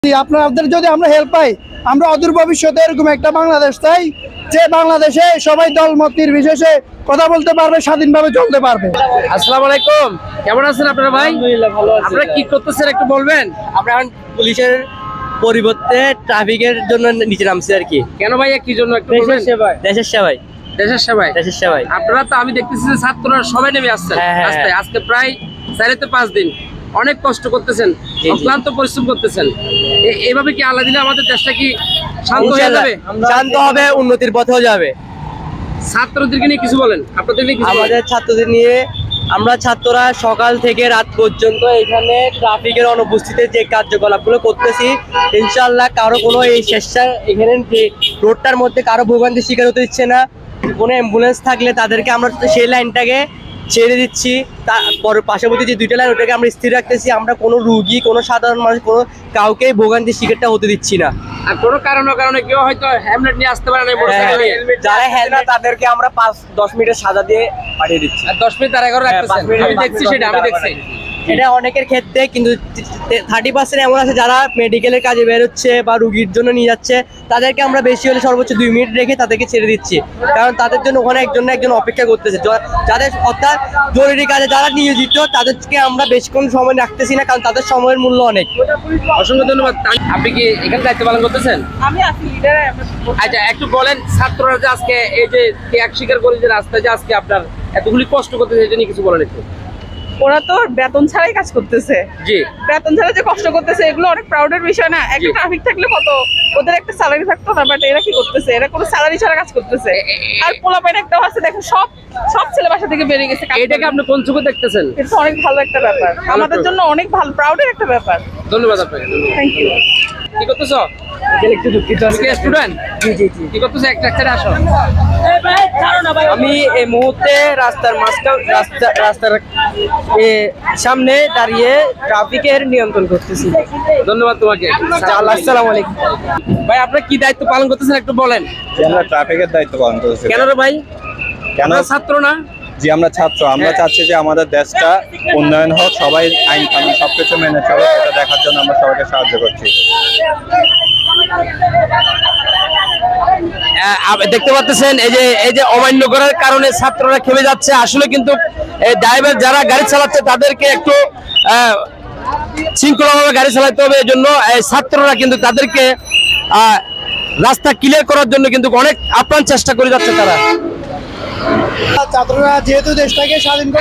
আপনাদের যদি আমরা হেল্প পাই, আমরা অদূর ভবিষ্যতে এরকম একটা বাংলাদেশ চাই যে বাংলাদেশে সবাই দলমত নির্বিশেষে কথা বলতে পারবে, স্বাধীনভাবে চলতে পারবে। আসসালামু আলাইকুম, কেমন আছেন আপনারা ভাই? আলহামদুলিল্লাহ ভালো আছি। আপনারা কি করতেছেন একটু বলবেন? আমরা এখন পুলিশের পরিবর্তে ট্রাফিকের জন্য নিচে নামছি আর কি। কেন ভাইয়া, কি জন্য একটু বলবেন? দেশের সেবায়। দেশের সেবায়। দেশের সেবায়। আপনারা তো, আমি দেখতেছি যে ছাত্ররা সবাই নেমে আসছেন হ্যাঁ। রাস্তায়। আজকে প্রায় 4-5 দিন অনেক কষ্ট করতেছেন, অক্লান্ত পরিশ্রম করতেছেন। এইভাবে কি আল্লাহ দিলে আমাদের দেশটা কি শান্ত হয়ে যাবে? শান্ত হবে, উন্নতির পথেও যাবে। ছাত্রদেরকে নিয়ে কিছু বলেন, আপনাদের নিয়ে কিছু বলেন। আমাদের ছাত্রদের নিয়ে, আমরা ছাত্ররা সকাল থেকে রাত পর্যন্ত এখানে ট্রাফিকের অনুপস্থিতিতে যে কার্যকলাপগুলো করতেছি, ইনশাআল্লাহ কারো কোনো এই চেষ্টা, এখানে রোডটার মধ্যে কারো ভোগান্তির শিকার হতে দিচ্ছে না। কোনো অ্যাম্বুলেন্স থাকলে তাদেরকে আমরা সেই লাইনটাকে ছেড়ে দিচ্ছি, তারপর পাশাপাশি যে 2টা লাইন ওটাকে আমরা স্থির রাখতেছি। আমরা কোনো রুগী, কোনো সাধারণ মানুষ, কোনো কাউকে ভোগান্তির শিকারটা হতে দিচ্ছি না। আর কোনো কারণে কেউ হয়তো হেলমেট নিয়ে আসতে পারে না, মোটরসাইকেল নিয়ে। যারা হেলমেট তাদেরকে আমরা 5-10 মিনিটের সাজা দিয়ে পাঠিয়ে দিচ্ছি। আর 10 মিনিট তার 11 রাখতেছেন। আমি দেখছি সেটা, আমি দেখছি। এটা অনেকের ক্ষেত্রে, কিন্তু 30% এমন আছে যারা মেডিকেলের কাজে বের হচ্ছে বা রুগীর জন্য নিয়ে যাচ্ছে, তাদেরকে আমরা বেশি হলে সর্বোচ্চ 2 মিনিট রেখে তাদেরকে ছেড়ে দিচ্ছি। কারণ তাদের জন্য ওখানে একজন না একজন অপেক্ষা করতেছে। যাদের অর্থাৎ জরুরি কাজে যারা নিয়োজিত, তাদেরকে আমরা বেশিক্ষণ সময় রাখতেছি না, কারণ তাদের সময়ের মূল্য অনেক। অসংখ্য ধন্যবাদ। আপনি কি এখানে দায়িত্ব পালন করতেছেন? আমি আছি লিডার। আচ্ছা, একটু বলেন, ছাত্ররা যে আজকে এই যে ত্যাগ স্বীকার করে যে রাস্তায় যে আজকে আপনার এতগুলি কষ্ট করতেছে, এটা নিয়ে কিছু বলেন একটু। ওরা তো বেতন ছাড়াই কাজ করতেছে। জি। বেতন ছাড়া যে কষ্ট করতেছে, এগুলো অনেক প্রাউডের বিষয় না? একটা ট্রাফিক থাকলে কত ওদের একটা স্যালারি থাকতো না, বাট এরা কি করতেছে? এরা কোনো স্যালারি ছাড়া কাজ করতেছে। আর পোলাপাইন একটা আছে, দেখো সব ছেলে বাসা থেকে বেরিয়ে গেছে। এটাকে আপনি কোন চোখে দেখতেছেন? এটা অনেক ভালো একটা ব্যাপার, আমাদের জন্য অনেক ভালো, প্রাউডের একটা ব্যাপার। ধন্যবাদ আপনাকে। Thank you. কি করতেছো? একটু দুঃখিত। স্টুডেন্ট? জি জি জি। কি করতেছো? একটা আসো। আমি এই মুহূর্তে রাস্তার রাস্তার সামনে দাঁড়িয়ে ট্রাফিকের নিয়ন্ত্রণ করতেছি। ধন্যবাদ তোমাকে। আসসালামু আলাইকুম। ভাই, আপনারা কি দায়িত্ব পালন করতেছেন একটু বলেন। আমরা ট্রাফিকের দায়িত্ব পালন করতেছি। কেন রে ভাই? কেন? আমরা ছাত্র না? জি, আমরা ছাত্র। আমরা চাচ্ছি যে আমাদের দেশটা উন্নয়ন হোক, সবাই আইন কানুন সবকিছু মেনে চলে, এটা দেখার জন্য আমরা সবাইকে সাহায্য করছি। দেখতে পাচ্ছেন এই যে অমান্য করার কারণে ছাত্ররা খেপে যাচ্ছে। আসলে কিন্তু ড্রাইভার যারা গাড়ি চালাচ্ছে তাদেরকে একটু শৃঙ্খলাভাবে গাড়ি চালাতে হবে। এই জন্য ছাত্ররা কিন্তু তাদেরকে রাস্তা ক্লিয়ার করার জন্য কিন্তু অনেক আপ্রাণ চেষ্টা করে যাচ্ছে তারা। ছাত্ররা যেহেতু দেশটাকে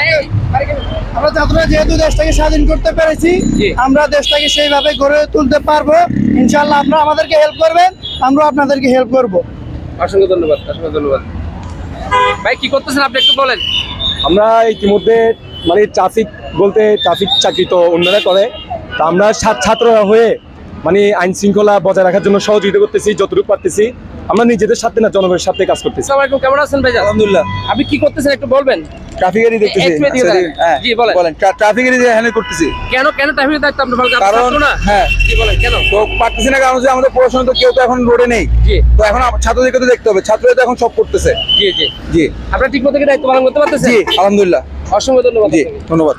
স্বাধীন করতে পেরেছি, আমরা দেশটাকে সেইভাবে গড়ে তুলতে পারবো ইনশাআল্লাহ। আপনারা আমাদেরকে হেল্প করবেন, আমরা আপনাদেরকে হেল্প করব। অসংখ্য ধন্যবাদ, অসংখ্য ধন্যবাদ। ভাই, কি করতেছেন আপনি একটু বলেন। আমরা ইতিমধ্যে মানে ট্রাফিক বলতে ট্রাফিক চাকরি তো অন্যরা করে, তা আমরা ছাত্ররা হয়ে মানে আইন শৃঙ্খলা বজায় রাখার জন্য সহযোগিতা করতেছি যতটুকু পারতেছি। আমরা নিজেদের সাথে না, জনগণের সাথে কাজ করতেছি। আসসালামু আলাইকুম, কেমন আছেন ভাই? আলহামদুলিল্লাহ। আপনি কি করতেছেন একটু বলবেন। ট্রাফিকেরই দেখতেছি। জি বলেন। ট্রাফিকেরই হ্যান্ডেল করতেছি। কেন ট্রাফিকের দায়িত্ব আপনি পালন কারণ করছেন না? হ্যাঁ, কি বলেন কেন? তো পারতেছি না, কারণ হচ্ছে আমাদের পড়াশোনা তো কেউ তো এখন রোডে নেই। জি। তো এখন ছাত্রদেরকে তো দেখতে হবে, ছাত্ররা তো এখন সব করতেছে। জি জি জি। আপনারা ঠিক মতো কি দায়িত্ব পালন করতে পারতেছেন? জি আলহামদুলিল্লাহ। অসংখ্য ধন্যবাদ। জি ধন্যবাদ।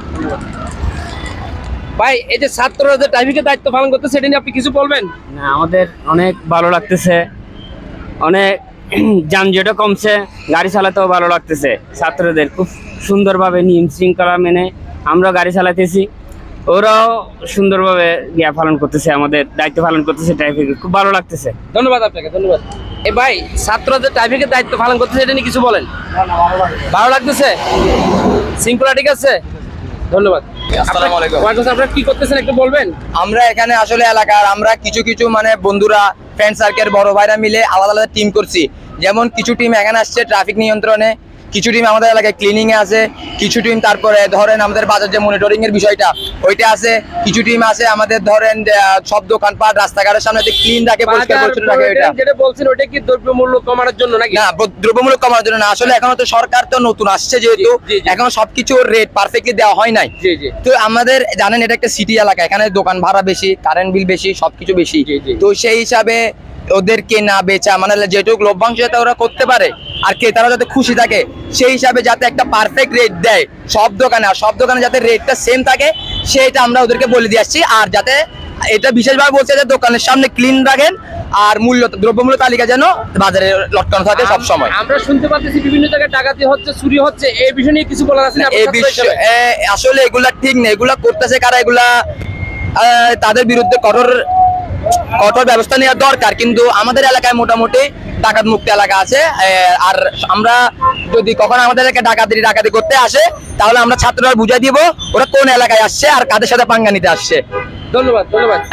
ভাই, এই যে ছাত্ররা যে ট্রাফিকের দায়িত্ব পালন করতেছে, এটা নিয়ে আপনি কিছু বলবেন? না, আমাদের অনেক ভালো লাগতেছে, অনেক যানজটও কমছে, গাড়ি চালাতেও ভালো লাগতেছে। ছাত্রদের খুব সুন্দরভাবে নিয়ম শৃঙ্খলা মেনে আমরা গাড়ি চালাতেছি, ওরাও সুন্দরভাবে পালন করতেছে, আমাদের দায়িত্ব পালন করতেছে ট্রাফিকের, খুব ভালো লাগতেছে। ধন্যবাদ আপনাকে, ধন্যবাদ। ভাই, ছাত্ররা যে ট্রাফিকের দায়িত্ব পালন করতেছে, এটা নিয়ে কিছু বলেন। ভালো লাগতেছে? শৃঙ্খলা ঠিক আছে? ধন্যবাদ। আসসালামু আলাইকুম। আপনারা কি করতেছেন একটু বলবেন। আমরা এখানে আসলে এলাকার আমরা কিছু মানে বন্ধুরা, ফ্রেন্ড সার্কেল, বড় ভাইরা মিলে আলাদা আলাদা টিম করছি। যেমন কিছু টিম এখানে আসছে ট্রাফিক নিয়ন্ত্রণে, কিছু টিম আমাদের এলাকায় ক্লিনিং এ আছে, কিছু টিম তারপরে ধরেন আমাদের বাজার যে মনিটরিং এর বিষয়টা ওইটা আছে, কিছু টিম আছে আমাদের ধরেন সব দোকানপাট রাস্তাঘাটের সামনে ক্লিন রাখে, পরিষ্কার পরিচ্ছন্ন রাখে। এটা যেটা বলছেন ওটা কি দ্রব্যমূল্য কমানোর জন্য নাকি? না, দ্রব্যমূল্য কমানোর জন্য না। আসলে এখনো তো সরকার তো নতুন আসছে, যেহেতু এখনো সবকিছু রেট পারফেক্টলি দেওয়া হয় নাই। জি জি। তো আমাদের জানেন এটা একটা সিটি এলাকা, এখানে দোকান ভাড়া বেশি, কারেন্ট বিল বেশি, সবকিছু বেশি। তো সেই হিসাবে ওদেরকে না বেচা মানে যেটুকু লভ্যাংশ যাতে ওরা করতে পারে আর ক্রেতারা যাতে খুশি থাকে, সেই হিসাবে যাতে একটা পারফেক্ট রেট দেয় সব দোকানে, আর সব দোকানে যাতে রেটটা সেম থাকে সেটা আমরা ওদেরকে বলে দিয়ে আসছি। আর যাতে এটা বিশেষভাবে বলছে যে দোকানের সামনে ক্লিন রাখেন আর দ্রব্যমূল্য তালিকা যেন বাজারে লটকানো থাকে সব সময়। আমরা শুনতে পাচ্ছি বিভিন্ন জায়গায় ডাকাতি হচ্ছে, চুরি হচ্ছে, এই বিষয় নিয়ে কিছু বলার আছে না? এই বিষয়ে আসলে এগুলা ঠিক না, এগুলা করতেছে কারা, এগুলা তাদের বিরুদ্ধে কঠোর ব্যবস্থা নেওয়া দরকার। কিন্তু আমাদের এলাকায় মোটামুটি ডাকাত মুক্ত এলাকা আছে। আর আমরা যদি কখনো আমাদের এলাকায় ডাকাতি করতে আসে তাহলে আমরা ছাত্ররা বুঝাই দিব ওরা কোন এলাকায় আসছে আর কাদের সাথে পাঙ্গা নিতে আসছে। ধন্যবাদ।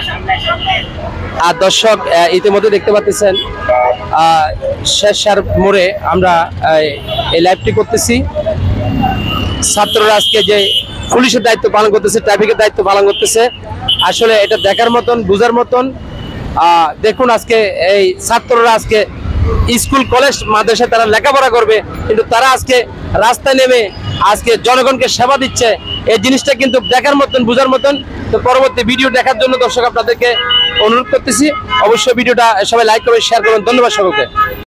আর দর্শক ইতিমধ্যে দেখতে পাচ্ছেন শেরশাহ মোড়ে আমরা এই লাইভটি করতেছি। ছাত্ররা আজকে যে পুলিশের দায়িত্ব পালন করতেছে, ট্রাফিকের দায়িত্ব পালন করতেছে, আসলে এটা দেখার মতন, বুঝার মতন। দেখুন আজকে এই ছাত্ররা আজকে স্কুল কলেজ মাদ্রাসায় তারা লেখাপড়া করবে, কিন্তু তারা আজকে রাস্তায় নেমে আজকে জনগণকে সেবা দিচ্ছে। এই জিনিসটা কিন্তু দেখার মতন, বুঝার মতন। তো পরবর্তী ভিডিও দেখার জন্য দর্শক আপনাদেরকে অনুরোধ করতেছি, অবশ্যই ভিডিওটা সবাই লাইক করবেন, শেয়ার করবেন। ধন্যবাদ সকলকে।